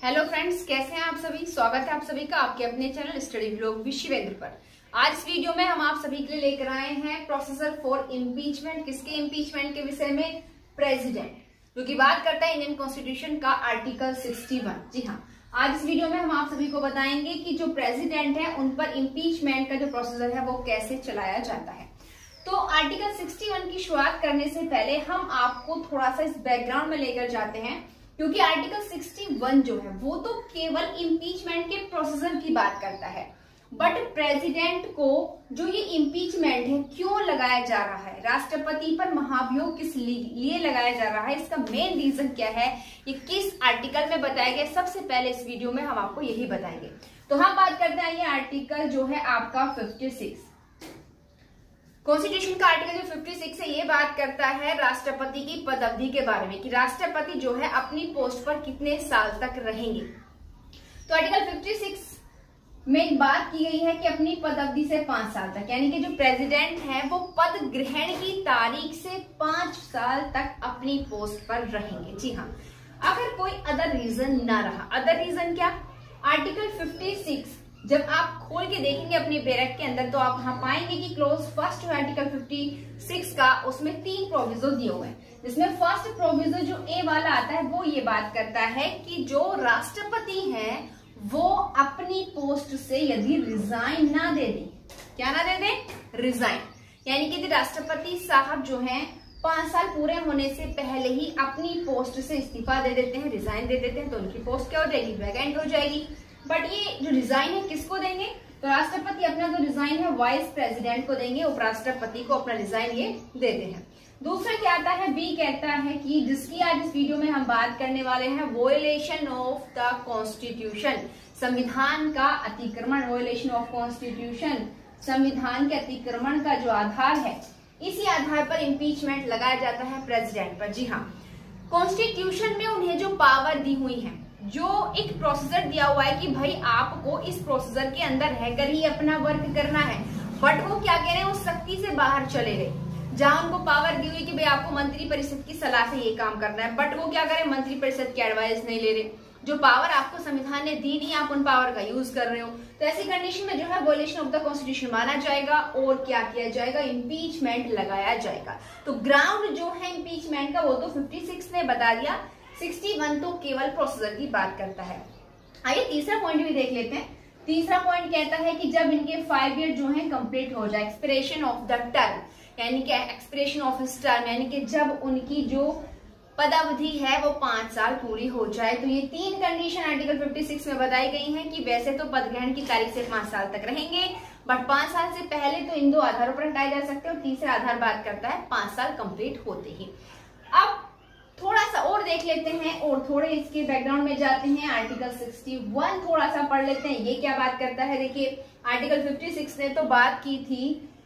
Hello friends, कैसे हैं आप सभी। स्वागत है आप सभी का आपके अपने channel study vlog with Shivendra पर। आज इस वीडियो में हम आप सभी के लिए लेकर आए हैं प्रोसीजर फॉर इम्पीचमेंट। किसके इम्पीचमेंट के विषय में? प्रेसिडेंट, जो कि बात करता है इंडियन कॉन्स्टिट्यूशन का आर्टिकल 61। जी हाँ, आज इस वीडियो में हम आप सभी को बताएंगे कि जो प्रेसिडेंट है उन पर इम्पीचमेंट का जो प्रोसीजर है वो कैसे चलाया जाता है। तो आर्टिकल 61 की शुरुआत करने से पहले हम आपको थोड़ा सा इस बैकग्राउंड में लेकर जाते हैं, क्योंकि आर्टिकल 61 जो है वो तो केवल इम्पीचमेंट के प्रोसीजर की बात करता है, बट प्रेसिडेंट को जो ये इम्पीचमेंट है क्यों लगाया जा रहा है, राष्ट्रपति पर महाभियोग किस लिए लगाया जा रहा है, इसका मेन रीजन क्या है, ये किस आर्टिकल में बताया गया, सबसे पहले इस वीडियो में हम आपको यही बताएंगे। तो हम बात करते हैं ये आर्टिकल जो है आपका 56 कॉन्स्टिट्यूशन का आर्टिकल जो 56 है ये बात करता है राष्ट्रपति की पद अवधि के बारे में, कि राष्ट्रपति जो है अपनी पोस्ट पर कितने साल तक रहेंगे। तो आर्टिकल 56 में बात की गई है कि अपनी पद अवधि से 5 साल तक, यानी कि जो प्रेसिडेंट है वो पद ग्रहण की तारीख से 5 साल तक अपनी पोस्ट पर रहेंगे। जी हाँ, अगर कोई अदर रीजन ना रहा। अदर रीजन क्या? आर्टिकल 56 जब आप खोल के देखेंगे अपने बैरक के अंदर तो आप वहां पाएंगे कि क्लोज फर्स्ट है आर्टिकल 56 का, उसमें 3 प्रोविजो दिए हुए हैं, जिसमें फर्स्ट प्रोविजो जो ए वाला आता है वो ये बात करता है कि जो राष्ट्रपति है वो अपनी पोस्ट से यदि रिजाइन ना दे दे, क्या ना दे दे? रिजाइन, यानी कि राष्ट्रपति साहब जो है 5 साल पूरे होने से पहले ही अपनी पोस्ट से इस्तीफा दे देते हैं, रिजाइन दे देते हैं, तो उनकी पोस्ट क्या हो जाएगी? वैकेंट हो जाएगी। बट ये जो रिजाइन है किसको देंगे? तो राष्ट्रपति अपना जो रिजाइन है वाइस प्रेसिडेंट को देंगे, उपराष्ट्रपति को अपना रिजाइन ये देते हैं। दूसरा क्या आता है? बी कहता है कि जिसकी आज इस वीडियो में हम बात करने वाले हैं, वोलेशन ऑफ द कॉन्स्टिट्यूशन, संविधान का अतिक्रमण। वोलेशन ऑफ कॉन्स्टिट्यूशन, संविधान के अतिक्रमण का जो आधार है, इसी आधार पर इम्पीचमेंट लगाया जाता है प्रेसिडेंट पर। जी हाँ, कॉन्स्टिट्यूशन में उन्हें जो पावर दी हुई है, जो एक प्रोसीजर दिया हुआ है कि भाई आपको इस प्रोसीजर के अंदर रहकर ही अपना वर्क करना है, बट वो क्या कह रहे हैं, वो सख्ती से बाहर चले गए। जहां उनको पावर दी हुई कि भाई आपको मंत्री परिषद की सलाह से ये काम करना है, बट वो क्या करें, मंत्री परिषद की एडवाइस नहीं ले रहे। जो पावर आपको संविधान ने दी नहीं, आप उन पावर का यूज कर रहे हो, तो ऐसी कंडीशन में जो है वोलेशन ऑफ द कॉन्स्टिट्यूशन माना जाएगा और क्या किया जाएगा? इम्पीचमेंट लगाया जाएगा। तो ग्राउंड जो है इम्पीचमेंट का वो तो 56 ने बता दिया, 61 तो केवल प्रोसीजर की बात करता है। आइए तीसरा पॉइंट भी देख लेते हैं। तीसरा पॉइंट कहता है कि जब इनके 5 ईयर जो है कंप्लीट हो जाए, एक्सपिरेशन ऑफ द टर्म, यानी कि एक्सपिरेशन ऑफ हिज टर्म, यानी कि जब उनकी जो पदावधि है वो 5 साल पूरी हो जाए। तो ये 3 कंडीशन आर्टिकल 56 में बताई गई हैं कि वैसे तो पद ग्रहण की तारीख से 5 साल तक रहेंगे, बट 5 साल से पहले तो इन 2 आधारों पर हटाए जा सकते हैं, और तीसरा आधार बात करता है 5 साल कंप्लीट होते ही। अब थोड़ा सा और देख लेते हैं और थोड़े इसके बैकग्राउंड में जाते हैं। आर्टिकल 61 थोड़ा सा पढ़ लेते हैं, ये क्या बात करता है। देखिए, आर्टिकल 56 ने तो बात की थी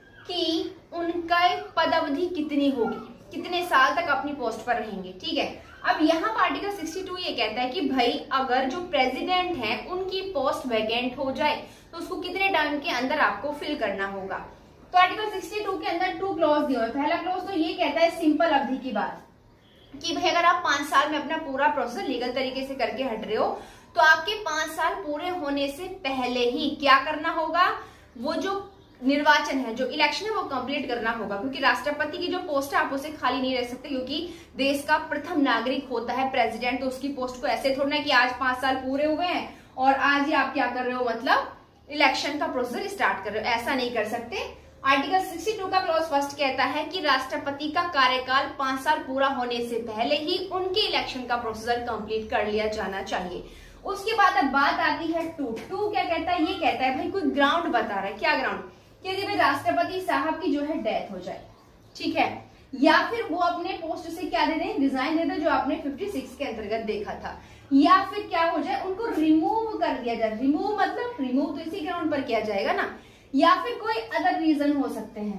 कि उनका पदावधि कितनी होगी, कितने साल तक अपनी पोस्ट पर रहेंगे, ठीक है। अब यहाँ पर आर्टिकल 62 ये कहता है कि भाई अगर जो प्रेसिडेंट है उनकी पोस्ट वैकेंट हो जाए तो उसको कितने टाइम के अंदर आपको फिल करना होगा। तो आर्टिकल 62 के अंदर 2 क्लॉज दिए हुए। पहला क्लॉज तो ये कहता है सिंपल अवधि की बात, कि भाई अगर आप 5 साल में अपना पूरा प्रोसेस लीगल तरीके से करके हट रहे हो तो आपके 5 साल पूरे होने से पहले ही क्या करना होगा? वो जो निर्वाचन है, जो इलेक्शन है, वो कंप्लीट करना होगा, क्योंकि राष्ट्रपति की जो पोस्ट है आप उसे खाली नहीं रह सकते, क्योंकि देश का प्रथम नागरिक होता है प्रेसिडेंट। तो उसकी पोस्ट को ऐसे थोड़ा कि आज 5 साल पूरे हुए हैं और आज ही आप क्या कर रहे हो, मतलब इलेक्शन का प्रोसीजर स्टार्ट कर रहे हो, ऐसा नहीं कर सकते। आर्टिकल 62 का क्लॉज फर्स्ट कहता है कि राष्ट्रपति का कार्यकाल 5 साल पूरा होने से पहले ही उनके इलेक्शन का प्रोसीजर कंप्लीट कर लिया जाना चाहिए। उसके बाद अब बात आती है 2 क्या कहता है? ये कहता है भाई कोई ग्राउंड बता रहा है। क्या ग्राउंड? कि यदि राष्ट्रपति साहब की जो है डेथ हो जाए, ठीक है, या फिर वो अपने पोस्ट से क्या दे दें? रिजाइन दे दे, जो आपने 56 के अंतर्गत देखा था, या फिर क्या हो जाए, उनको रिमूव कर दिया जाए। रिमूव मतलब रिमूव तो इसी ग्राउंड पर किया जाएगा ना, या फिर कोई अदर रीजन हो सकते हैं।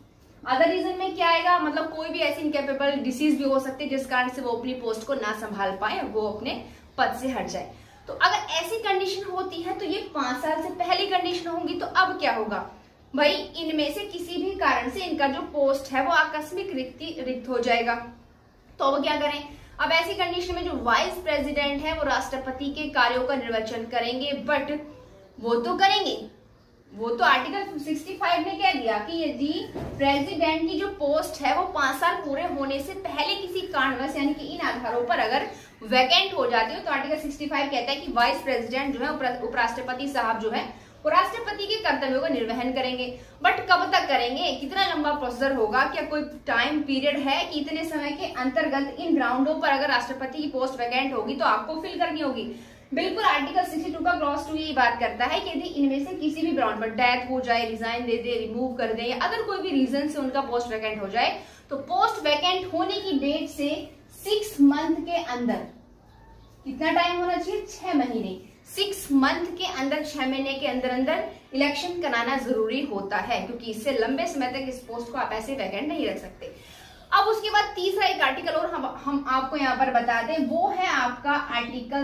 अदर रीजन में क्या आएगा? मतलब कोई भी ऐसी इनकेपेबल डिसीज भी हो सकती है जिस कारण से वो अपनी पोस्ट को ना संभाल पाए, वो अपने पद से हट जाए। तो अगर ऐसी कंडीशन होती है तो ये 5 साल से पहली कंडीशन होंगी। तो अब क्या होगा भाई? इनमें से किसी भी कारण से इनका जो पोस्ट है वो आकस्मिक रिक्त हो जाएगा। तो अब क्या करें? अब ऐसी कंडीशन में जो वाइस प्रेसिडेंट है वो राष्ट्रपति के कार्यों का निर्वचन करेंगे, बट वो तो करेंगे, वो तो आर्टिकल 65 ने कह दिया कि यदि प्रेसिडेंट की जो पोस्ट है वो 5 साल पूरे होने से पहले किसी कारणवश यानी कि इन आधारों पर अगर वैकेंट हो जाती हो तो आर्टिकल 65 कहता है कि वाइस प्रेसिडेंट जो है उपराष्ट्रपति साहब जो है वो राष्ट्रपति के कर्तव्यों का निर्वहन करेंगे। बट कब तक करेंगे, कितना लंबा प्रोसीजर होगा, क्या कोई टाइम पीरियड है कि इतने समय के अंतर्गत इन ग्राउंडों पर अगर राष्ट्रपति की पोस्ट वैकेंट होगी तो आपको फिल करनी होगी। बिल्कुल आर्टिकल 62 का क्लॉज 2 ये बात करता है कि यदि इनमें से किसी भी ग्राउंड पर डेथ हो जाए, रिजाइन दे दे, रिमूव कर दे या अगर कोई भी रीजन से उनका पोस्ट वैकेंट हो जाए तो पोस्ट वैकेंट होने की डेट से 6 मंथ के अंदर, कितना टाइम होना चाहिए, 6 महीने, 6 मंथ के अंदर, 6 महीने के अंदर अंदर इलेक्शन कराना जरूरी होता है, क्योंकि इससे लंबे समय तक इस पोस्ट को आप ऐसे वैकेंट नहीं रख सकते। अब उसके बाद तीसरा एक आर्टिकल और हम आपको यहाँ पर बता दें, वो है आपका आर्टिकल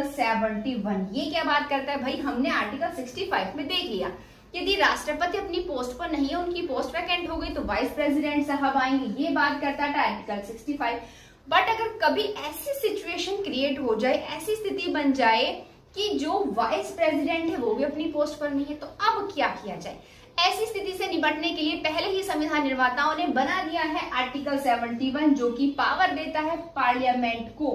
71। ये क्या बात करता है भाई, हमने आर्टिकल 65 में देख लिया यदि राष्ट्रपति अपनी पोस्ट पर नहीं है, उनकी पोस्ट वैकेंट हो गई तो वाइस प्रेसिडेंट साहब आएंगे, ये बात करता था आर्टिकल 65। बट अगर कभी ऐसी सिचुएशन क्रिएट हो जाए, ऐसी स्थिति बन जाए कि जो वाइस प्रेसिडेंट है वो भी अपनी पोस्ट पर नहीं है, तो अब क्या किया जाए। ऐसी स्थिति से निपटने के लिए पहले ही संविधान निर्माताओं ने बना दिया है आर्टिकल 71, जो कि पावर देता है पार्लियामेंट को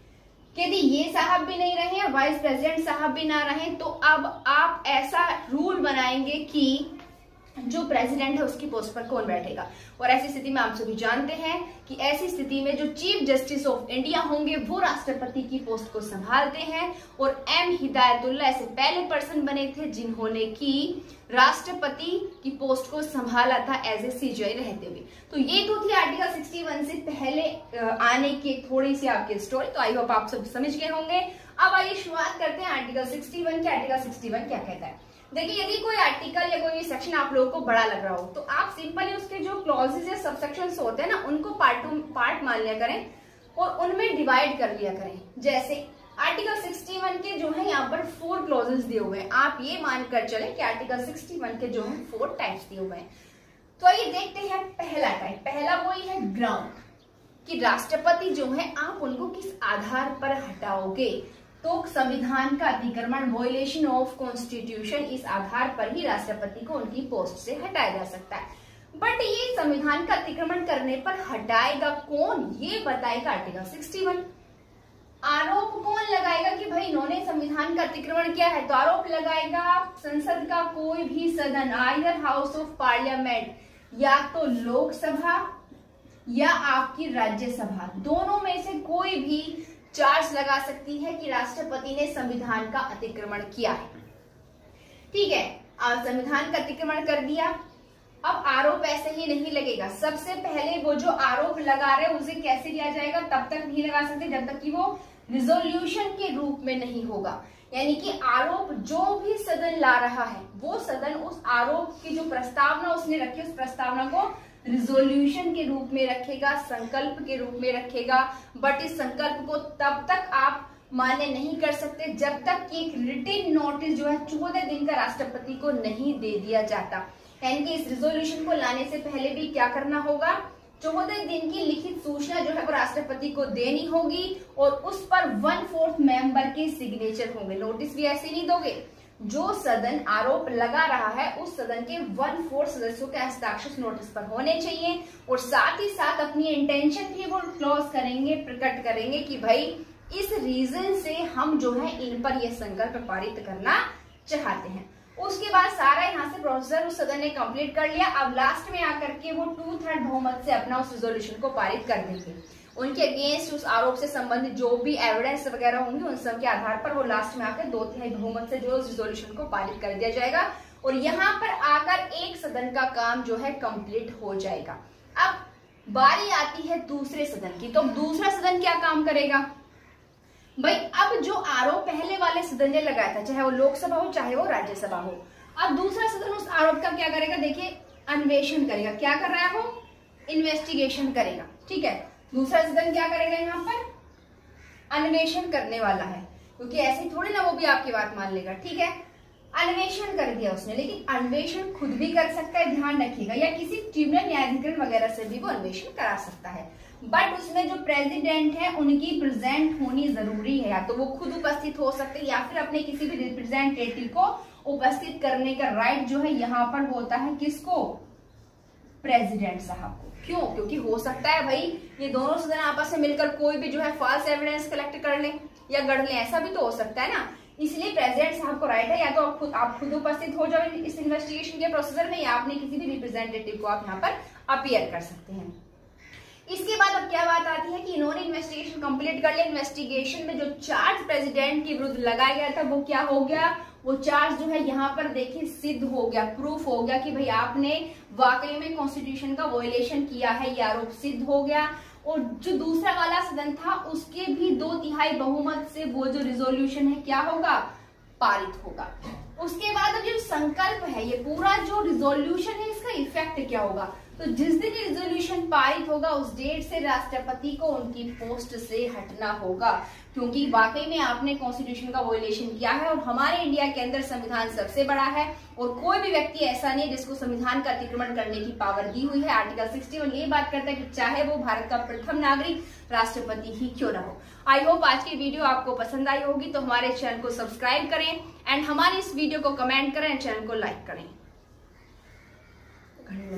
कि यदि ये साहब भी नहीं रहे, वाइस प्रेसिडेंट साहब भी ना रहे, तो अब आप ऐसा रूल बनाएंगे कि जो प्रेसिडेंट है उसकी पोस्ट पर कौन बैठेगा। और ऐसी स्थिति में आप सभी जानते हैं कि ऐसी स्थिति में जो चीफ जस्टिस ऑफ इंडिया होंगे वो राष्ट्रपति की पोस्ट को संभालते हैं, और एम हिदायतुल्लाह ऐसे पहले पर्सन बने थे जिन्होंने की राष्ट्रपति की पोस्ट को संभाला था एज ए सीजीआई रहते हुए। तो ये तो थी आर्टिकल 61 से पहले आने की थोड़ी सी आपकी स्टोरी, तो आई होप आप सब समझ गए होंगे। अब आइए शुरुआत करते हैं आर्टिकल 61 के। आर्टिकल 61 क्या कहता है, देखिए यदि कोई आर्टिकल या कोई सेक्शन आप लोगों को बड़ा लग रहा हो तो आप सिंपली उसके जो क्लॉजेज या सबसेक्शंस होते हैं ना उनको पार्ट मान लिया करें और उनमें डिवाइड कर लिया करें। जैसे आर्टिकल 61 के जो है यहाँ पर 4 क्लॉजेज दिए हुए हैं, आप ये मानकर चले कि आर्टिकल 61 के जो है 4 टाइप्स दिए हुए हैं। तो आइए देखते हैं पहला टाइप। पहला वही है ग्राउंड, कि राष्ट्रपति जो है आप उनको किस आधार पर हटाओगे, तो संविधान का अतिक्रमण, वॉयलेशन ऑफ कॉन्स्टिट्यूशन, इस आधार पर ही राष्ट्रपति को उनकी पोस्ट से हटाया जा सकता है। बट ये संविधान का अतिक्रमण करने पर हटाएगा कौन, ये बताएगा आर्टिकल 61। आरोप कौन लगाएगा कि भाई इन्होंने संविधान का अतिक्रमण किया है, तो आरोप लगाएगा संसद का कोई भी सदन, आइदर हाउस ऑफ पार्लियामेंट, या तो लोकसभा या आपकी राज्यसभा, दोनों में से कोई भी चार्ज लगा सकती है कि राष्ट्रपति ने संविधान का अतिक्रमण किया है। ठीक है, संविधान का अतिक्रमण कर दिया। अब आरोप ऐसे ही नहीं लगेगा, सबसे पहले वो जो आरोप लगा रहे उसे कैसे लिया जाएगा, तब तक नहीं लगा सकते जब तक कि वो रिजोल्यूशन के रूप में नहीं होगा। यानी कि आरोप जो भी सदन ला रहा है वो सदन उस आरोप की जो प्रस्तावना उसने रखी उस प्रस्तावना को रिजोल्यूशन के रूप में रखेगा, संकल्प के रूप में रखेगा। बट इस संकल्प को तब तक आप मान्य नहीं कर सकते जब तक कि एक रिटन नोटिस जो है 14 दिन का राष्ट्रपति को नहीं दे दिया जाता। यानी कि इस रिजोल्यूशन को लाने से पहले भी क्या करना होगा, 14 दिन की लिखित सूचना जो है वो राष्ट्रपति को देनी होगी और उस पर 1/4 मेंबर के सिग्नेचर होंगे। नोटिस भी ऐसे नहीं दोगे, जो सदन आरोप लगा रहा है उस सदन के 1/4 सदस्यों के हस्ताक्षर नोटिस पर होने चाहिए, और साथ ही साथ अपनी इंटेंशन भी वो क्लोज करेंगे, प्रकट करेंगे कि भाई इस रीजन से हम जो है इन पर यह संकल्प पारित करना चाहते हैं। उसके बाद सारा यहाँ से प्रोसीजर उस सदन ने कंप्लीट कर लिया। अब लास्ट में आकर के वो 2/3 बहुमत से अपना उस रिजोल्यूशन को पारित कर देंगे। उनके अगेंस्ट उस आरोप से संबंधित जो भी एविडेंस वगैरह होंगे उन सब के आधार पर वो लास्ट में आकर 2/3 बहुमत से जो रिजोल्यूशन को पारित कर दिया जाएगा, और यहाँ पर आकर एक सदन का काम जो है कंप्लीट हो जाएगा। अब बारी आती है दूसरे सदन की, तो दूसरा सदन क्या काम करेगा भाई। अब जो आरोप पहले वाले सदन ने लगाया था, चाहे वो लोकसभा हो चाहे वो राज्यसभा हो, अब दूसरा सदन उस आरोप का क्या करेगा, देखिए अन्वेषण करेगा। क्या कर रहा है वो, इन्वेस्टिगेशन करेगा। ठीक है, दूसरा सदन क्या करेगा, यहाँ पर अन्वेषण करने वाला है, क्योंकि ऐसे थोड़ी ना वो भी आपकी बात मान लेगा। ठीक है, अन्वेषण कर दिया उसने, लेकिन अन्वेषण खुद भी कर सकता है, ध्यान रखिएगा, या किसी ट्रिब्यूनल न्यायाधिकरण वगैरह से भी वो अन्वेषण करा सकता है। बट उसमें जो प्रेसिडेंट है उनकी प्रेजेंट होनी जरूरी है, या तो वो खुद उपस्थित हो सकते हैं या फिर अपने किसी भी रिप्रेजेंटेटिव को उपस्थित करने का राइट जो है यहाँ पर होता है किसको, प्रेसिडेंट साहब को। क्यों? क्योंकि हो सकता है भाई ये दोनों सदन आपस में मिलकर कोई भी जो है फॉल्स एविडेंस कलेक्ट कर ले या गढ़ ले, ऐसा भी तो हो सकता है ना। इसलिए प्रेसिडेंट साहब को राइट है, या तो आप खुद उपस्थित हो जाओ इस इन्वेस्टिगेशन के प्रोसीजर में, या आपने किसी भी रिप्रेजेंटेटिव को आप यहाँ पर अपीयर कर सकते हैं। इसके बाद अब क्या बात आती है कि इन्होंने इन्वेस्टिगेशन कंप्लीट कर लिया। इन्वेस्टिगेशन में जो चार्ज प्रेसिडेंट के विरुद्ध लगाया गया था वो क्या हो गया, वो चार्ज जो है यहाँ पर देखिए सिद्ध हो गया, प्रूफ हो गया कि भाई आपने वाकई में कॉन्स्टिट्यूशन का वॉयलेशन किया है, ये आरोप सिद्ध हो गया। और जो दूसरा वाला सदन था उसके भी 2/3 बहुमत से वो जो रिजोल्यूशन है क्या होगा, पारित होगा। उसके बाद अब जो संकल्प है, ये पूरा जो रिजोल्यूशन है इसका इफेक्ट क्या होगा, तो जिस दिन रिजोल्यूशन पारित होगा उस डेट से राष्ट्रपति को उनकी पोस्ट से हटना होगा, क्योंकि वाकई में आपने कॉन्स्टिट्यूशन का वॉयलेशन किया है। और हमारे इंडिया के अंदर संविधान सबसे बड़ा है और कोई भी व्यक्ति ऐसा नहीं है जिसको संविधान का अतिक्रमण करने की पावर दी हुई है। आर्टिकल 61 ये बात करता है कि चाहे वो भारत का प्रथम नागरिक राष्ट्रपति ही क्यों ना हो। आई होप आज की वीडियो आपको पसंद आई होगी, तो हमारे चैनल को सब्सक्राइब करें एंड हमारे इस वीडियो को कमेंट करें, चैनल को लाइक करें।